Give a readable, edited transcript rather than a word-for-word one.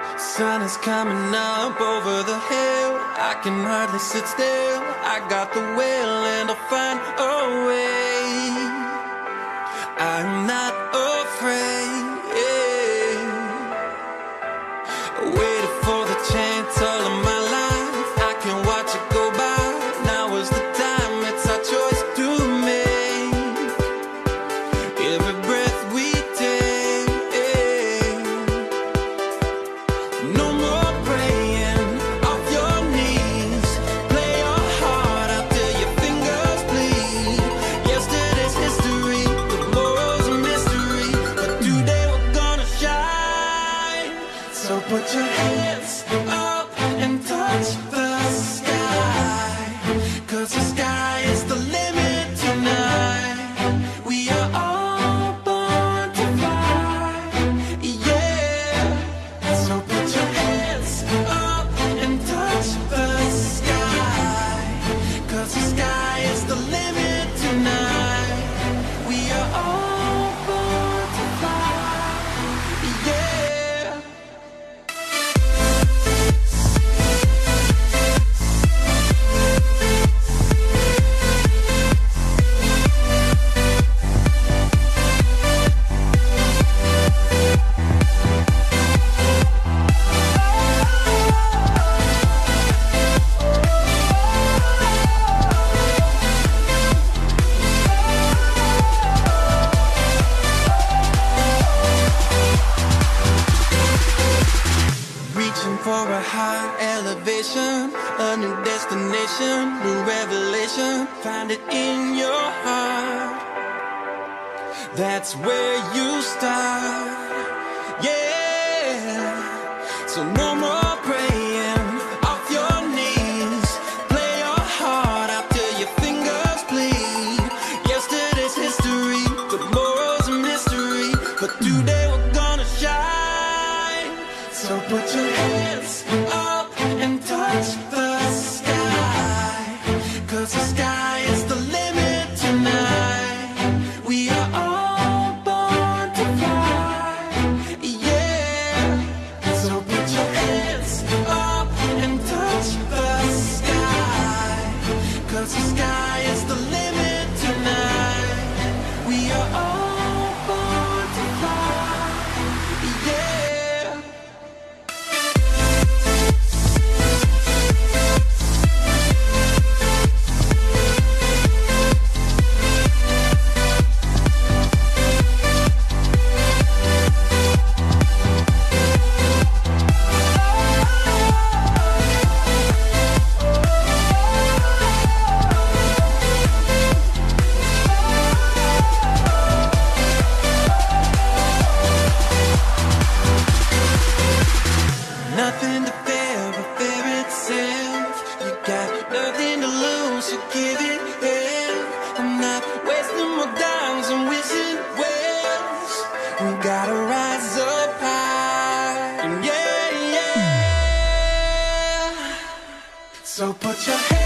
Sun is coming up over the hill. I can hardly sit still. I got the will and I'll find a way. I'm not afraid. Waited for the chance all of my life. I can watch it go by. Now is the time, it's our choice to make. Every breath we take. No more praying off your knees. Play your heart out till your fingers bleed. Yesterday's history, tomorrow's a mystery, but today we're gonna shine. So put your hands up and touch the sky, 'cause the sky is the limit tonight. We are all born to fly, yeah. So put your hands up and touch the sky, 'cause the sky is the limit tonight. We are all born to fly, yeah. Reaching for a high elevation, a new destination, new revelation. Find it in your heart. That's where you start, yeah. So no more praying off your knees. Play your heart out till your fingers bleed. Yesterday's history, tomorrow's a mystery, but today we're gonna shine. So put your hands up and touch the sky, 'cause the sky is the limit tonight. We are all born to fly, yeah. So put your hands up and touch the sky, 'cause the sky is the limit tonight. We are all born to fly, yeah. Nothing to fear but fear itself. You got nothing to lose, so give it hell. I'm not wasting more dimes and wishing wells. We gotta rise up high, yeah, yeah. So put your hands